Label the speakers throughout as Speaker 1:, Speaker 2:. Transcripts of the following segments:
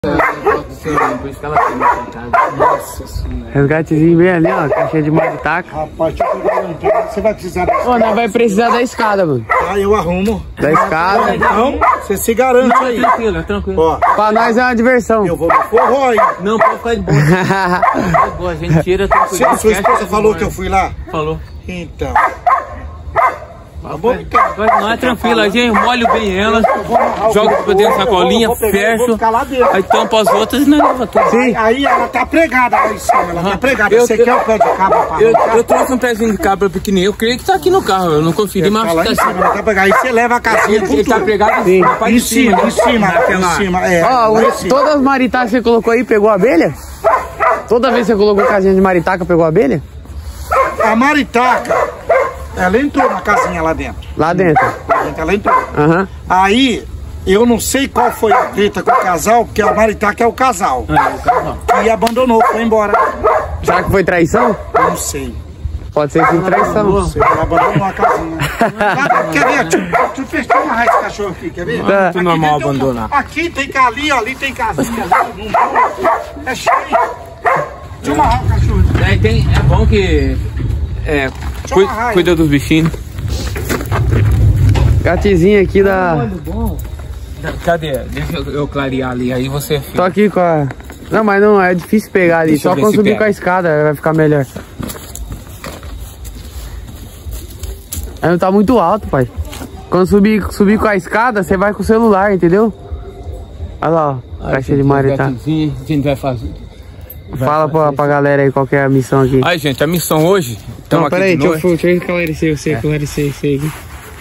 Speaker 1: Resgatezinho bem ali, ó, caixinha de maritaca.
Speaker 2: Rapaz, deixa eu pegar. Você vai precisar da escada?
Speaker 1: Ô, nós vai precisar da escada, mano.
Speaker 2: Ah, eu arrumo.
Speaker 1: Da escada.
Speaker 2: Então, você se garante aí.
Speaker 3: Tranquilo, tranquilo.
Speaker 2: Ó,
Speaker 1: Pra nós é uma diversão.
Speaker 2: eu vou me forró aí.
Speaker 3: Não, pode ficar de boa. Fica de boa, a gente tira tranquilo.
Speaker 2: Sua esposa falou que eu fui lá?
Speaker 3: Falou.
Speaker 2: Então. Tá bom, então.
Speaker 3: Não é tranquilo, a gente molha bem ela, joga pra dentro da sacolinha, fecha, aí tampa as outras e nós leva tudo.
Speaker 2: Sim. Aí ela tá pregada lá em cima, ela tá pregada. Você quer o pé de cabra pra
Speaker 3: eu trouxe um pezinho de cabra pequenininho, eu creio que tá aqui no carro, eu não conferi, mas
Speaker 2: tá lá em cima, ela tá pregada. Aí você leva a casinha com
Speaker 3: ele tá
Speaker 2: tudo.
Speaker 3: pregado assim,
Speaker 2: Em cima. É,
Speaker 1: Ó,
Speaker 2: lá em cima.
Speaker 1: todas as maritacas que você colocou aí, pegou abelha? Toda vez que você colocou casinha de maritaca, pegou abelha?
Speaker 2: A maritaca, ela entrou na casinha lá dentro.
Speaker 1: Lá dentro.
Speaker 2: Lá dentro ela entrou.
Speaker 1: Aham.
Speaker 2: Aí, eu não sei qual foi a treta com o casal, porque a maritaca é o casal. E abandonou, foi embora.
Speaker 1: Será que foi traição?
Speaker 2: Não sei.
Speaker 1: Pode ser que foi traição.
Speaker 2: Não sei, ela abandonou a casinha. Quer ver? Deixa eu fechar uma raiz de cachorro aqui, quer ver?
Speaker 1: Tá.
Speaker 2: Aqui
Speaker 3: normal
Speaker 2: tem
Speaker 3: abandonar.
Speaker 2: Aqui tem ali, ó, ali tem casinha. É cheio. Deixa eu amarrar o cachorro.
Speaker 3: É bom que cuida dos bichinhos.
Speaker 1: Gatezinho aqui da...
Speaker 3: Cadê? Deixa eu clarear ali, aí você...
Speaker 1: Tô aqui com a... Não, mas não, é difícil pegar ali.
Speaker 3: Deixa eu
Speaker 1: Só
Speaker 3: ver
Speaker 1: quando
Speaker 3: se
Speaker 1: subir
Speaker 3: pega.
Speaker 1: com a escada vai ficar melhor. Aí não tá muito alto, pai. Quando subir com a escada, você vai com o celular, entendeu? Olha lá, ó. Caixa de maritaca.
Speaker 3: A gente vai fazer.
Speaker 1: Fala pra galera aí qual que é a missão aqui.
Speaker 3: Aí, gente, a missão hoje...
Speaker 1: Não, peraí, deixa eu esclarecer você aqui.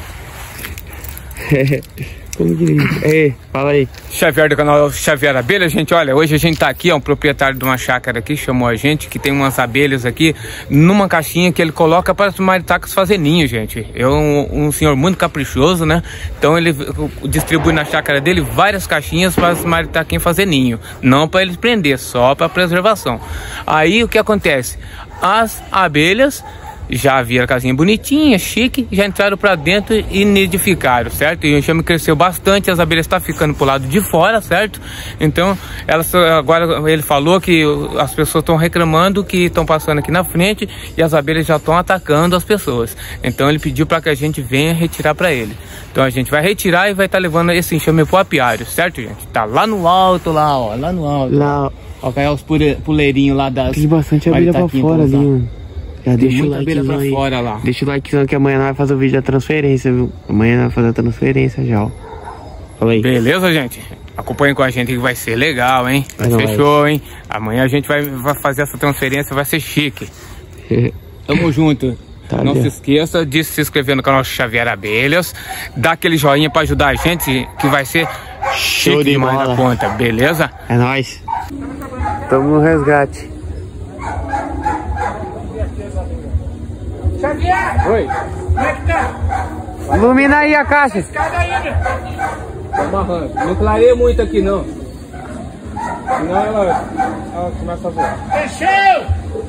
Speaker 1: Como que... fala aí.
Speaker 3: Xavier do canal Xavier Abelha, gente, olha, hoje a gente tá aqui, ó, um proprietário de uma chácara aqui, chamou a gente, que tem umas abelhas aqui, numa caixinha que ele coloca para os maritacas fazer ninho, gente. É um senhor muito caprichoso, né? Então ele distribui na chácara dele várias caixinhas para os maritaquinhos fazer ninho. Não para eles prender, só para preservação. Aí o que acontece? As abelhas já viram a casinha bonitinha, chique, já entraram pra dentro e nidificaram, certo? E o enxame cresceu bastante, as abelhas estão ficando pro lado de fora, certo? Então, agora ele falou que as pessoas estão reclamando que estão passando aqui na frente e as abelhas já estão atacando as pessoas. Então ele pediu para que a gente venha retirar para ele. Então a gente vai retirar e vai estar levando esse enxame pro apiário, certo, gente? Tá lá no alto, lá no alto.
Speaker 1: Lá,
Speaker 3: ó, caiu os puleirinhos lá das...
Speaker 1: tem bastante abelha pra fora ali, mano. Já deixa o like
Speaker 3: pra
Speaker 1: aí.
Speaker 3: fora lá.
Speaker 1: Deixa o like que amanhã nós vamos fazer o vídeo da transferência, viu? Amanhã nós vamos fazer a transferência já, ó. Fala aí.
Speaker 3: Beleza, gente? Acompanhem com a gente que vai ser legal, hein? Fechou, hein? Amanhã a gente vai fazer essa transferência, vai ser chique. Tamo junto.
Speaker 1: Tá,
Speaker 3: não se esqueça de se inscrever no canal Xavier Abelhas. Dá aquele joinha pra ajudar a gente, que vai ser chique demais na conta, beleza?
Speaker 1: É nóis. Tamo no resgate.
Speaker 2: Xavier!
Speaker 3: Oi.
Speaker 2: Como é que tá?
Speaker 1: Ilumina aí a caixa.
Speaker 2: Escada ainda.
Speaker 3: Tô amarrando. Não clareia muito aqui, não. Senão ela começa a voar.
Speaker 2: Desceu!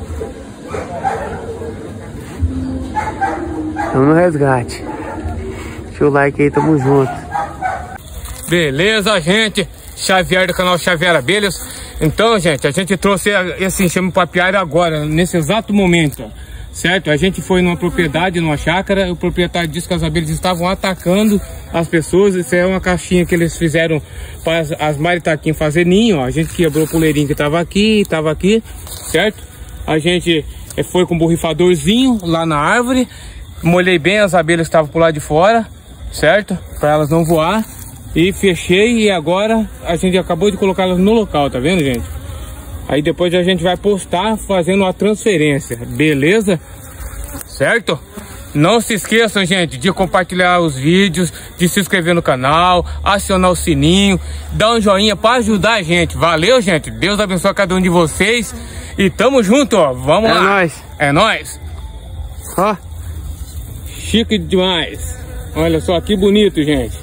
Speaker 1: Tamo no resgate. Deixa o like aí, tamo junto.
Speaker 3: Beleza, gente? Xavier do canal Xavier Abelhas. Então, gente, a gente trouxe esse enxame para apiário agora, nesse exato momento. Certo? A gente foi numa propriedade, numa chácara, o proprietário disse que as abelhas estavam atacando as pessoas. Isso é uma caixinha que eles fizeram para as maritaquinhas fazer ninho, ó. A gente quebrou o puleirinho que estava aqui, certo? A gente foi com um borrifadorzinho lá na árvore, molhei bem as abelhas que estavam por lá de fora, certo? Para elas não voar, e fechei, e agora a gente acabou de colocá-las no local, tá vendo, gente? Aí depois a gente vai postar fazendo a transferência, beleza? Certo? Não se esqueçam, gente, de compartilhar os vídeos, de se inscrever no canal, acionar o sininho, dar um joinha para ajudar a gente. Valeu, gente? Deus abençoe cada um de vocês e tamo junto, ó. Vamos lá.
Speaker 1: É nóis.
Speaker 3: É nóis.
Speaker 1: Ó.
Speaker 3: Chique demais. Olha só que bonito, gente.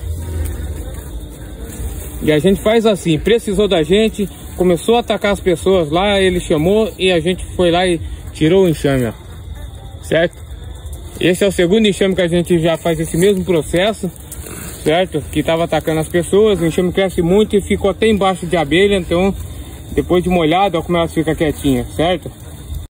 Speaker 3: E a gente faz assim, precisou da gente, começou a atacar as pessoas lá, ele chamou e a gente foi lá e tirou o enxame, ó. Certo? Esse é o segundo enxame que a gente já faz esse mesmo processo, certo? Que tava atacando as pessoas, o enxame cresce muito e ficou até embaixo de abelha, então depois de molhado, olha como elas ficam quietinhas, certo?